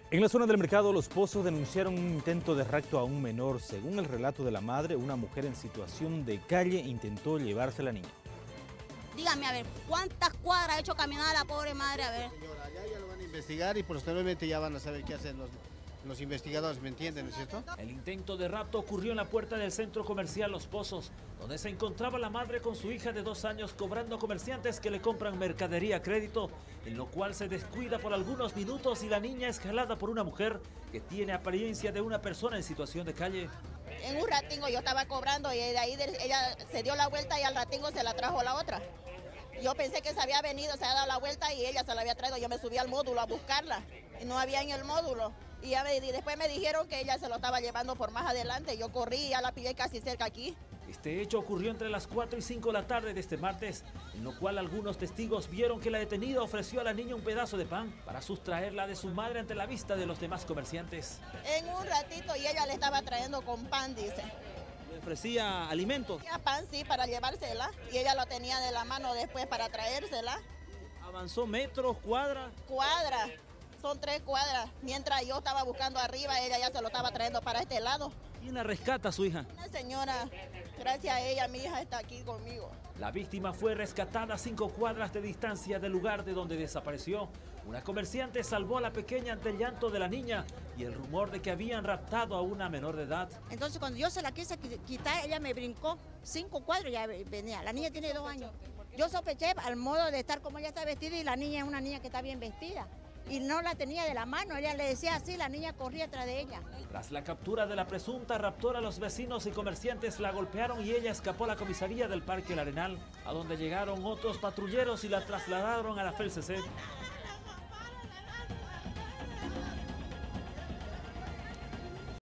En la zona del mercado Los Pozos denunciaron un intento de rapto a un menor. Según el relato de la madre, una mujer en situación de calle intentó llevarse a la niña. Dígame, a ver, ¿cuántas cuadras ha hecho caminar a la pobre madre? A ver. Señora, allá ya lo van a investigar y posteriormente ya van a saber qué hacen los investigadores, ¿me entienden, no es cierto? El intento de rapto ocurrió en la puerta del centro comercial Los Pozos, donde se encontraba la madre con su hija de 2 años cobrando a comerciantes que le compran mercadería a crédito, en lo cual se descuida por algunos minutos y la niña es jalada por una mujer que tiene apariencia de una persona en situación de calle. En un ratingo yo estaba cobrando y de ahí ella se dio la vuelta y al ratingo se la trajo la otra. Yo pensé que se había venido, se había dado la vuelta y ella se la había traído. Yo me subí al módulo a buscarla y no había en el módulo. Y después me dijeron que ella se lo estaba llevando por más adelante. Yo corrí y ya la pillé casi cerca aquí. Este hecho ocurrió entre las 4 y 5 de la tarde de este martes, en lo cual algunos testigos vieron que la detenida ofreció a la niña un pedazo de pan para sustraerla de su madre ante la vista de los demás comerciantes. En un ratito y ella le estaba trayendo con pan, dice. ¿Le ofrecía alimentos? Pan, sí, para llevársela. Y ella lo tenía de la mano después para traérsela. ¿Avanzó metros, cuadras? Cuadras. Son 3 cuadras. Mientras yo estaba buscando arriba, ella ya se lo estaba trayendo para este lado. ¿Quién la rescata a su hija? Una señora, gracias a ella, mi hija está aquí conmigo. La víctima fue rescatada a 5 cuadras de distancia del lugar de donde desapareció. Una comerciante salvó a la pequeña ante el llanto de la niña y el rumor de que habían raptado a una menor de edad. Entonces cuando yo se la quise quitar, ella me brincó 5 cuadros, ya venía. La niña tiene 2 años. Yo sospeché al modo de estar como ella está vestida y la niña es una niña que está bien vestida. Y no la tenía de la mano, ella le decía así, la niña corría atrás de ella. Tras la captura de la presunta raptora, los vecinos y comerciantes la golpearon y ella escapó a la comisaría del Parque El Arenal, a donde llegaron otros patrulleros y la trasladaron a la FELCC.